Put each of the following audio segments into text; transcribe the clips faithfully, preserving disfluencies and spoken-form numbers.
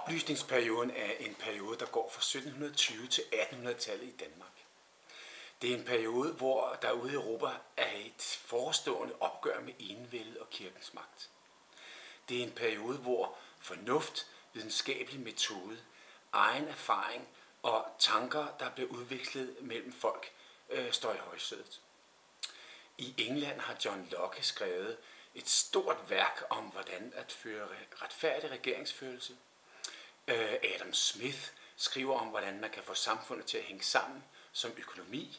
Oplysningsperioden er en periode, der går fra sytten tyve til attenhundredetallet i Danmark. Det er en periode, hvor der ude i Europa er et forestående opgør med enevældet og kirkens magt. Det er en periode, hvor fornuft, videnskabelig metode, egen erfaring og tanker, der bliver udvekslet mellem folk, øh, står i højsædet. I England har John Locke skrevet et stort værk om, hvordan at føre retfærdig regeringsførelse. Adam Smith skriver om, hvordan man kan få samfundet til at hænge sammen som økonomi.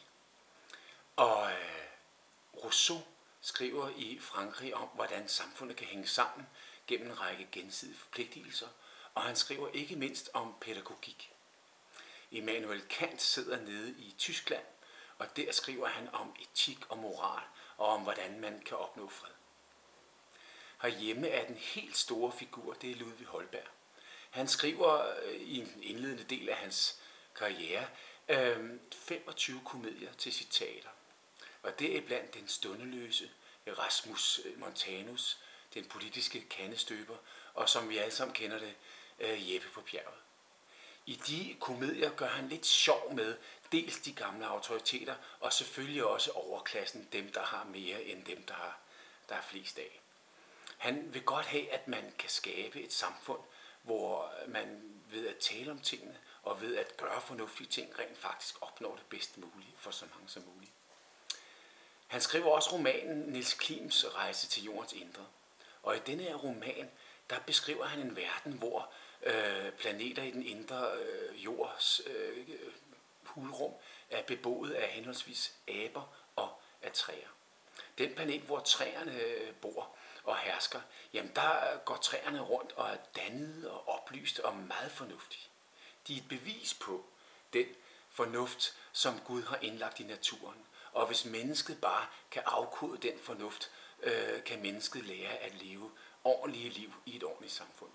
Og Rousseau skriver i Frankrig om, hvordan samfundet kan hænge sammen gennem en række gensidige forpligtelser. Og han skriver ikke mindst om pædagogik. Immanuel Kant sidder nede i Tyskland, og der skriver han om etik og moral, og om hvordan man kan opnå fred. Herhjemme er den helt store figur, det er Ludvig Holberg. Han skriver i en indledende del af hans karriere femogtyve komedier til sit teater. Og det er blandt Den Stundeløse, Erasmus Montanus, Den politiske kandestøber, og som vi alle sammen kender det, Jeppe på bjerget. I de komedier gør han lidt sjov med dels de gamle autoriteter, og selvfølgelig også overklassen, dem der har mere end dem, der, har, der er flest af. Han vil godt have, at man kan skabe et samfund, hvor man ved at tale om tingene og ved at gøre fornuftige ting, rent faktisk opnår det bedst muligt for så mange som muligt. Han skriver også romanen Niels Klims Rejse til jordens indre. Og i denne her roman, der beskriver han en verden, hvor øh, planeter i den indre øh, jords øh, hulrum er beboet af henholdsvis aber og af træer. Den planet, hvor træerne bor og hersker, jamen der går træerne rundt og er dannede og oplyste og meget fornuftige. De er et bevis på den fornuft, som Gud har indlagt i naturen. Og hvis mennesket bare kan afkode den fornuft, øh, kan mennesket lære at leve ordentlige liv i et ordentligt samfund.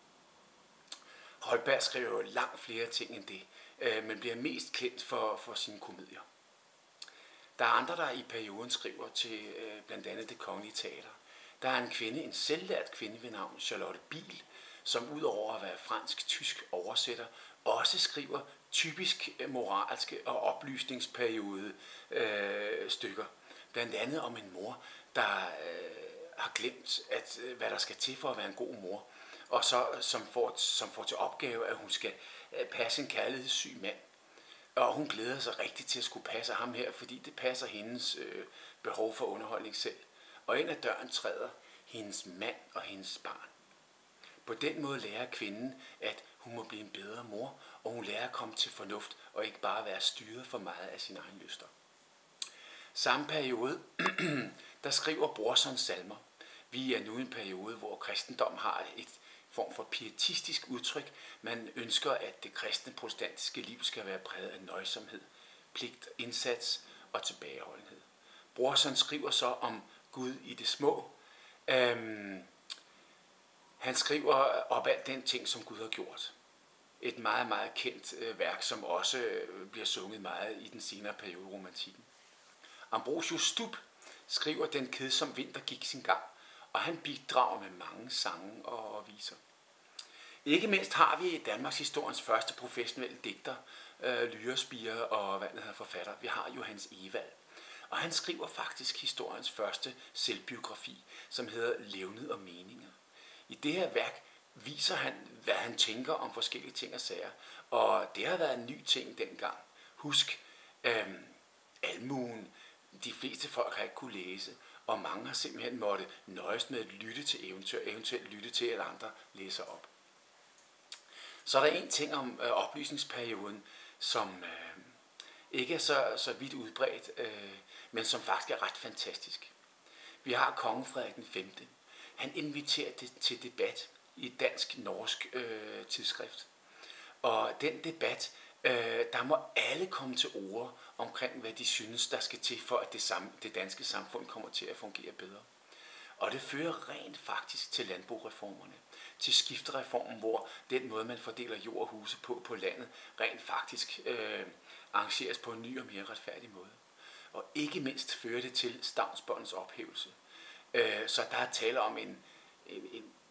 Holberg skriver jo langt flere ting end det, øh, men bliver mest kendt for, for sine komedier. Der er andre, der i perioden skriver til øh, blandt andet Det Kongelige Teater. Der er en kvinde, en selvlært kvinde ved navn Charlotte Biel, som udover at være fransk-tysk oversætter, også skriver typisk moralske og oplysningsperiode øh, stykker. Blandt andet om en mor, der øh, har glemt, at, øh, hvad der skal til for at være en god mor, og så, som, får, som får til opgave, at hun skal øh, passe en kærlighedssyg mand. Og hun glæder sig rigtig til at skulle passe ham her, fordi det passer hendes øh, behov for underholdning selv. Og ind ad døren træder hendes mand og hendes barn. På den måde lærer kvinden, at hun må blive en bedre mor, og hun lærer at komme til fornuft og ikke bare være styret for meget af sine egne lyster. Samme periode, der skriver Brorson salmer. Vi er nu i en periode, hvor kristendom har et form for pietistisk udtryk. Man ønsker, at det kristne protestantiske liv skal være præget af nøjsomhed, pligt, indsats og tilbageholdenhed. Brorson skriver så om Gud i det små. Øhm, han skriver op alt den ting, som Gud har gjort. Et meget, meget kendt øh, værk, som også øh, bliver sunget meget i den senere periode romantikken. Ambrosius Stubb skriver Den kedsom vinter gik sin gang, og han bidrager med mange sange og, og viser. Ikke mindst har vi Danmarks historiens første professionelle digter, øh, lyrespirer og hvad det hedder, forfatter. Vi har Johannes Ewald. Og han skriver faktisk historiens første selvbiografi, som hedder Levned og meninger. I det her værk viser han, hvad han tænker om forskellige ting og sager. Og det har været en ny ting dengang. Husk, øhm, almuen, de fleste folk har ikke kunne læse, og mange har simpelthen måttet nøjes med at lytte til eventyr, eventuelt lytte til, at andre læser op. Så er der en ting om øh, oplysningsperioden, som øh, ikke er så, så vidt udbredt, øh, men som faktisk er ret fantastisk. Vi har konge Frederik den femte. Han inviterer det til debat i et dansk-norsk øh, tidsskrift. Og den debat, øh, der må alle komme til ord omkring, hvad de synes, der skal til for, at det, samme, det danske samfund kommer til at fungere bedre. Og det fører rent faktisk til landboreformerne, til skiftereformen, hvor den måde, man fordeler jord og huse på på landet, rent faktisk øh, arrangeres på en ny og mere retfærdig måde. Og ikke mindst fører det til stavnsbåndets ophævelse. Øh, så der er tale om en, en,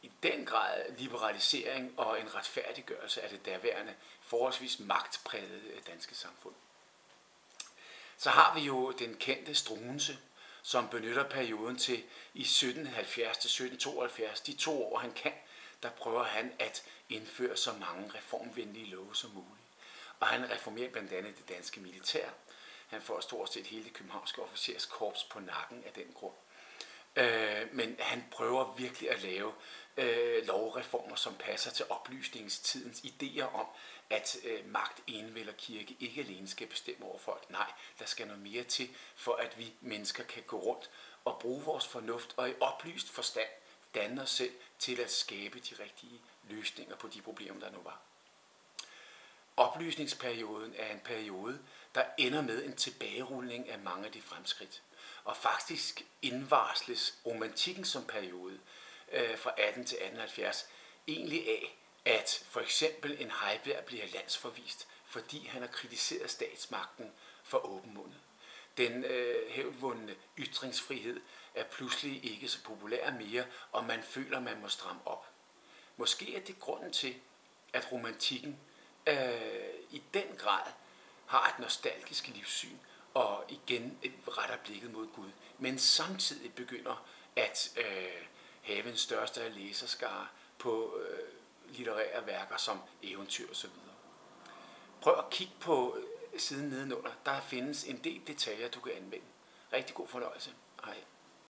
i den grad liberalisering og en retfærdiggørelse af det derværende forholdsvis magtprægede danske samfund. Så har vi jo den kendte Struensee, som benytter perioden til i sytten halvfjerds til sytten tooghalvfjerds, de to år han kan, der prøver han at indføre så mange reformvenlige love som muligt. Og han reformerer blandt andet det danske militær. Han får stort set hele det københavnske officerskorps på nakken af den grund. Øh, men han prøver virkelig at lave øh, lovreformer, som passer til oplysningstidens idéer om, at øh, magt, enevælde og kirke ikke alene skal bestemme over folk. Nej, der skal noget mere til, for at vi mennesker kan gå rundt og bruge vores fornuft og i oplyst forstand danne os selv til at skabe de rigtige løsninger på de problemer, der nu var. Oplysningsperioden er en periode, der ender med en tilbagerulning af mange af de fremskridt. Og faktisk indvarsles romantikken som periode øh, fra atten til atten halvfjerds egentlig af, at for eksempel en Heiberg bliver landsforvist, fordi han har kritiseret statsmagten for åbenmundet. Den øh, hævdvundne ytringsfrihed er pludselig ikke så populær mere, og man føler, man må stramme op. Måske er det grunden til, at romantikken øh, i den grad har et nostalgisk livssyn, og igen retter blikket mod Gud, men samtidig begynder at øh, have en største læserskare på øh, litterære værker som eventyr osv. Prøv at kigge på siden nedenunder. Der findes en del detaljer, du kan anvende. Rigtig god fornøjelse. Hej.